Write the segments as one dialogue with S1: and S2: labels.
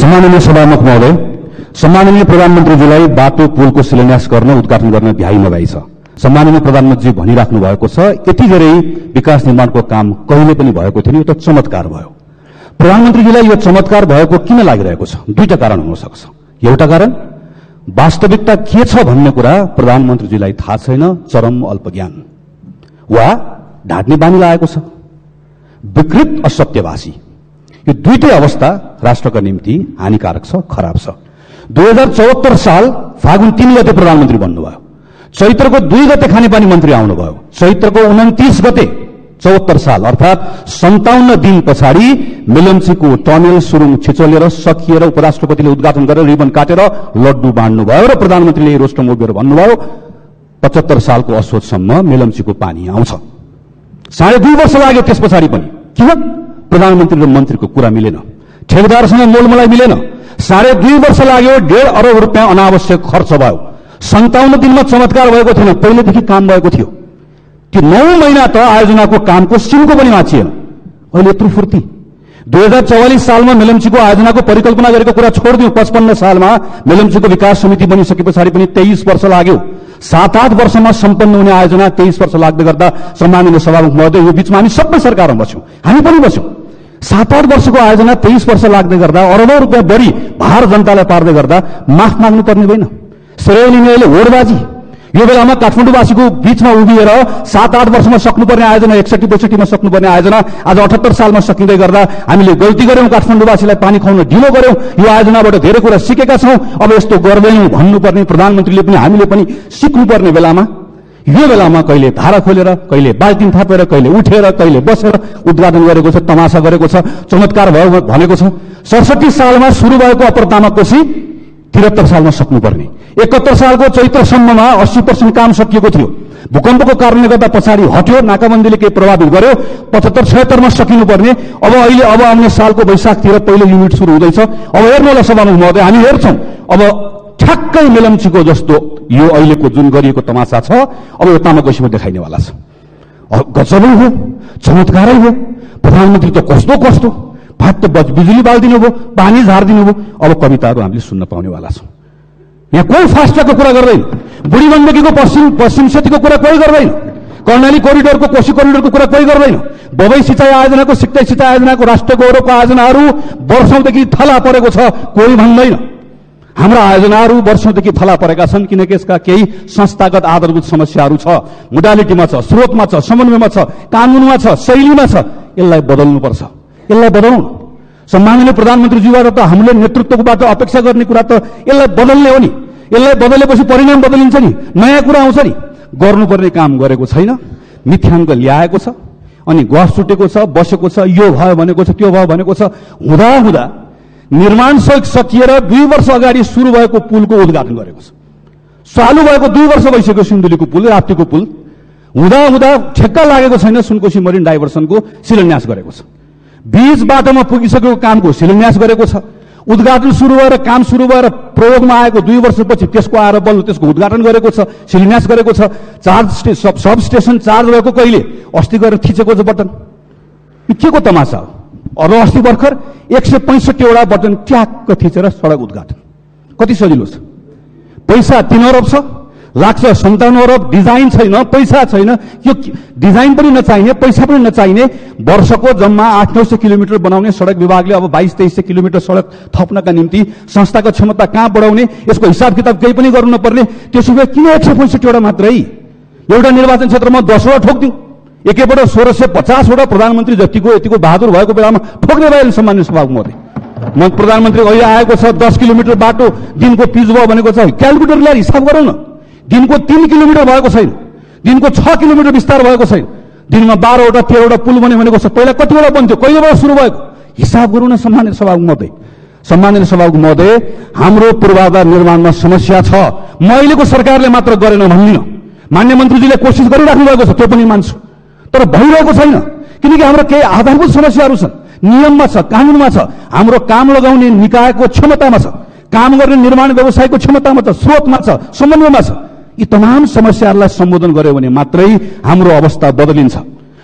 S1: सम्माननीय सभामुख महोदय, सम्माननीय प्रधानमन्त्रीजीलाई बाटो पुलको शिलान्यास गर्न उद्घाटन गर्न भ्याइ नभई छ। सम्माननीय प्रधानमन्त्रीजी भनिराख्नु भएको छ यति धेरै विकास निर्माणको काम कहिले पनि भएको थिएन, यो त चमत्कार भयो। प्रधानमन्त्रीजीलाई यो चमत्कार भएको किन लागिरहेको छ? दुईटा कारण हुन सक्छ। एउटा कारण वास्तविकता के छ भन्ने कुरा प्रधानमन्त्रीजीलाई थाहा छैन, चरम अल्पज्ञान, वा ढाट्ने बानी लागेको छ, विकृत असत्यभाषी। यो दुईटै अवस्था राष्ट्रका निम्ति हानिकारक छ, खराब छ। 2074 साल फागुन 3 गते प्रधानमन्त्री बन्नुभयो। चैत्रको 2 गते खानेपानी मन्त्री आउनुभयो। चैत्रको 29 गते 74 साल अर्थात् 57 दिन पछाडि मेलम्चीको टनेल सुरुङ छिचोलेर सकिएर उपराष्ट्रपतिले उद्घाटन गरेर रिबन काटेर लड्डु बाँड्नुभयो र प्रधानमन्त्रीले रोस्टम उभिएर भन्नुभयो 75 सालको असोजसम्म मेलम्चीको पानी आउँछ। 2.5 वर्ष लाग्यो त्यस पछाडि पनि। किन? प्रधानमन्त्री र मन्त्रीको कुरा मिलेन, ठेकेदारसँग मोलमलाई मिलेन। 2.5 वर्ष लाग्यो, 1.5 अरब रुपियाँ अनावश्यक खर्च भयो। 57 दिनमा चमत्कार भएको थिएन, पहिलेदेखि काम भएको थियो। त्यो 9 महिना त आयोजनाको कामको सिमको पनि माछिएन। अहिले यत्रो फुर्ती। 2044 सालमा मेलम्चीको आयोजनाको परिकल्पना गरेको कुरा छोडिदिउँ। 55 सालमा मेलम्चीको विकास समिति बनिसके पछाडि पनि 23 वर्ष लाग्यो। 7-8 वर्षमा सम्पन्न हुने आयोजना 23 वर्ष लाग्दै गर्दा सम्माननीय सभामुख महोदय, यो बीचमा हामी सबै सरकारमा बस्यौं, हामी पनि बस्यौं। 7-8 वर्षको आयोजना 23 वर्ष लाग्दै गर्दा अरबौं रुपियाँ बढी भार जनतालाई पार्दै गर्दा माफ माग्नु पर्ने होइन। श्रेय लिनेले होडबाजी। यो बेलामा काठमाडौँवासीको बीचमा उभिएर 7-8 वर्षमा सक्नुपर्ने आयोजना 61-62 मा सक्नुपर्ने आयोजना आज 78 सालमा सकिँदै गर्दा हामीले गल्ती गर्यौं, काठमाडौँवासीलाई पानी खुवाउन ढिलो गर्यौं। यो आयोजनाबाट धेरै कुरा सिकेका छौं, अब यस्तो गर्दैनौं भन्नुपर्ने प्रधानमन्त्रीले पनि हामीले पनि सिक्नुपर्ने बेलामा, यो बेलामा कहिले धारा खोलेर, कहिले बाल्टिन थापेर, कहिले उठेर, कहिले बसेर उद्घाटन गरेको छ, तमासा गरेको छ, चमत्कार भयो भनेको छ। 67 सालमा सुरु भएको अपर कोशी 73 सालमा सक्नुपर्ने, 71 सालको चैत्रसम्ममा 80% काम सकिएको थियो। भूकम्पको कारणले गर्दा पछाडि हट्यो, नाकाबन्दीले केही प्रभावित गर्यो। 75-76 मा सकिनुपर्ने अब आउने सालको वैशाखतिर पहिलो युनिट सुरु हुँदैछ। अब हेर्नु होला सभामुख महोदय, हामी हेर्छौं अब ठ्याक्कै मेलम्चीको जस्तो यो अहिलेको जुन गरिएको तमासा छ अब यो तामाकोशीमा देखाइनेवाला छ। गजबै हो, चमत्कारै हो। प्रधानमन्त्री त कस्तो फाट बिजुली बालिदिनु भयो, पानी झारिदिनु भयो। अब कविताहरू हामीले सुन्न पाउनेवाला छौँ। यहाँ कोही फास्ट ट्र्याकको कुरा गर्दैन, बुढी गण्डकीको पश्चिम सेतुको कुरा कोही गर्दैन, कर्णाली कोरिडोरको कोशी कोरिडोरको कुरा कोही गर्दैन, बबई सिँचाइ आयोजनाको, सिक्दै सिँचाइ आयोजनाको, राष्ट्र गौरवको आयोजनाहरू वर्षौंदेखि थला परेको छ, कोही भन्दैन। हाम्रा आयोजनाहरू वर्षौंदेखि थला परेका छन् किनकि यसका केही संस्थागत आधारभूत समस्याहरू छ, मोडालिटीमा छ, स्रोतमा छ, समन्वयमा छ, कानूनमा छ, शैलीमा छ। यसलाई बदल्नुपर्छ, यसलाई बदलौँ। सम्माननीय प्रधानमन्त्रीज्यूबाट त हामीले नेतृत्वबाट अपेक्षा गर्ने कुरा त यसलाई बदल्ने हो नि। यसलाई बदलेपछि परिणाम बदलिन्छ नि, नयाँ कुरा आउँछ नि। गर्नुपर्ने काम गरेको छैन, मिथ्याङ्क ल्याएको छ, अनि गफ छुटेको छ, बसेको छ, यो भयो भनेको छ, त्यो भयो भनेको छ। हुँदा निर्माण सकिएर 2 वर्ष अगाडि सुरु भएको पुलको उद्घाटन गरेको छ। चालु भएको 2 वर्ष भइसक्यो सिन्धुलीको पुल, राप्तीको पुल। हुँदा ठेक्का लागेको छैन, सुनकोशी मरिन डाइभर्सनको शिलान्यास गरेको छ। बीच बाटोमा पुगिसकेको कामको शिलान्यास गरेको छ। उद्घाटन सुरु भएर काम सुरु भएर प्रयोगमा आएको 2 वर्षपछि त्यसको आएर बल्ल त्यसको उद्घाटन गरेको छ, शिलान्यास गरेको छ। सब स्टेशन चार्ज भएको कहिले? अस्ति गएर थिचेको छ बटन। के को तमासा हो? अरू अस्ति भर्खर 165 वटा बटन ट्याक्क थिचेर सडक उद्घाटन। कति सजिलो छ। पैसा 3 अरब छ, लाग्छ 57 अरब। डिजाइन छैन, पैसा छैन, यो डिजाइन पनि नचाहिने, पैसा पनि नचाहिने। वर्षको जम्मा 800-900 किलोमिटर बनाउने सडक विभागले अब 2200-2300 किलोमिटर सडक थप्नका निम्ति संस्थाको क्षमता कहाँ बढाउने, यसको हिसाब किताब केही पनि गर्नु नपर्ने। त्यसो भए किन 165 वटा मात्रै? एउटा निर्वाचन क्षेत्रमा 10 वटा ठोक्दिउँ, एकैपल्ट 1650 वटा प्रधानमन्त्री जतिको यतिको बहादुर भएको बेलामा ठोक्ने भयो। सम्माननीय सभामुख महोदय, प्रधानमन्त्री अहिले आएको छ 10 किलोमिटर बाटो दिनको पिच भयो भनेको छ। क्यालकुलेटर ल्याएर हिसाब गरौँ न। दिनको 3 किलोमिटर भएको छैन, दिनको 6 किलोमिटर विस्तार भएको छैन, दिनमा 12 वटा 13 वटा पुल बन्यो भनेको छ। पहिला कतिवटा बन्थ्यो, कहिलेबाट सुरु भएको? हिसाब गरौँ न सम्माननीय सभामुख महोदय। सम्माननीय सभामुख महोदय, हाम्रो पूर्वाधार निर्माणमा समस्या छ। म अहिलेको सरकारले मात्र गरेन भन्दिनँ, मान्य मन्त्रीजीले कोसिस गरिराख्नु भएको छ, त्यो पनि मान्छु, तर भइरहेको छैन। किनकि हाम्रो केही आधारभूत समस्याहरू छन्, नियममा छ, कानूनमा छ, हाम्रो काम लगाउने निकायको क्षमतामा छ, काम गर्ने निर्माण व्यवसायको क्षमतामा छ, स्रोतमा छ, समन्वयमा छ। यी तमाम समस्याहरूलाई सम्बोधन गर्यो भने मात्रै हाम्रो अवस्था बदलिन्छ।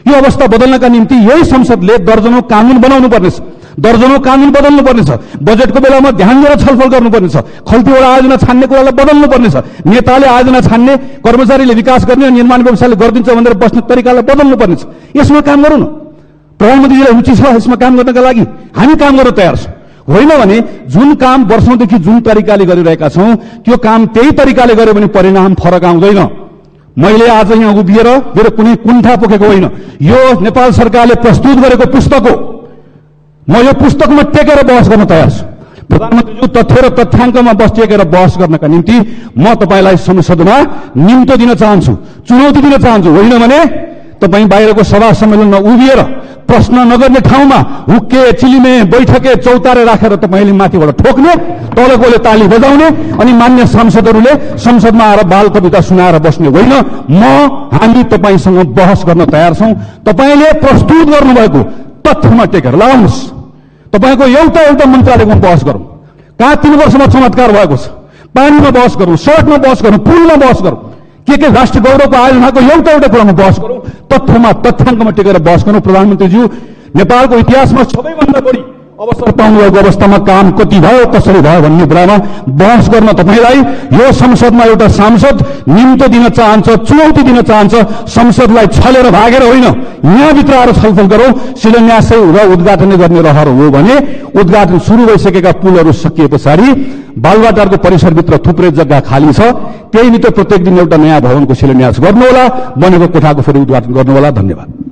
S1: यो अवस्था बदल्नका निम्ति यही संसदले दर्जनौं कानून बनाउनु पर्नेछ, दर्जनौं कानून बदल्नु पर्नेछ, बजेटको बेलामा ध्यान दिएर छलफल गर्नुपर्नेछ, खल्तीबाट आयोजना छान्ने कुरालाई बदल्नु पर्नेछ, नेताले आयोजना छान्ने, कर्मचारीले विकास गर्ने, निर्माण व्यवसायले गरिदिन्छ भनेर बस्ने तरिकालाई बदल्नु पर्नेछ। यसमा काम गरौँ न। प्रधानमन्त्रीजीलाई रुचि छ यसमा काम गर्नका लागि, हामी काम गर्न तयार छौँ। होइन भने जुन काम वर्षौंदेखि जुन तरिकाले गरिरहेका छौं त्यो काम त्यही तरिकाले गर्यो भने परिणाम फरक आउँदैन। मैले आज यहाँ उभिएर मेरो कुनै कुण्ठा पोखेको होइन, यो नेपाल सरकारले प्रस्तुत गरेको पुस्तक हो। म यो पुस्तकमा टेकेर बहस गर्न तयार छु। प्रधानमन्त्रीज्यू तथ्य र तथ्याङ्कमा टेकेर बहस गर्नका निम्ति म तपाईलाई संसदमा निम्तो दिन चाहन्छु, चुनौती दिन चाहन्छु। होइन भने तपाईँ बाहिरको सभा सम्मेलनमा उभिएर प्रश्न नगर्ने ठाउँमा हुक्के चिलिमे बैठके चौतारे राखेर तपाईँले माथिबाट ठोक्ने, तलकोले ताली बजाउने अनि मान्य सांसदहरूले संसदमा आएर बाल कविता सुनाएर बस्ने होइन। हामी तपाईसँग बहस गर्न तयार छौं। तपाईँले प्रस्तुत गर्नुभएको तथ्यमा टेकेर लगाउनुहोस्। तपाईँको एउटा मन्त्रालयमा बहस गरौँ। कहाँ 3 वर्षमा चमत्कार भएको छ, पानीमा बहस गरौँ, सडकमा बहस गरौँ, पुलमा बहस गरौँ, के राष्ट्रिय गौरवको आयोजनाको एउटा कुरामा बहस गरौँ, तथ्यमा तथ्याङ्कमा टेकेर बहस गरौँ। प्रधानमन्त्रीज्यू नेपालको इतिहासमा सबैभन्दा बढी अवसर पाउनुभएको अवस्थामा काम कति भयो, कसरी भयो भन्ने कुरामा बहस गर्न तपाईँलाई यो संसदमा एउटा सांसद निम्तो दिन चाहन्छ, चुनौती दिन चाहन्छ। संसदलाई छलेर भागेर होइन, यहाँभित्र आएर छलफल गरौँ। शिलान्यासै र उद्घाटन गर्ने रहर हो भने उद्घाटन सुरु भइसकेका पुलहरू सकिए पछाडि बालुवाटारको परिसरभित्र थुप्रै जग्गा खाली छ, त्यही भित्र प्रत्येक दिन एउटा नयाँ भवनको शिलान्यास गर्नुहोला, बनेको कोठाको फेरि उद्घाटन गर्नुहोला। धन्यवाद।